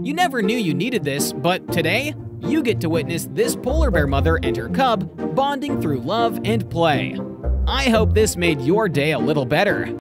You never knew you needed this, but today, you get to witness this polar bear mother and her cub bonding through love and play. I hope this made your day a little better.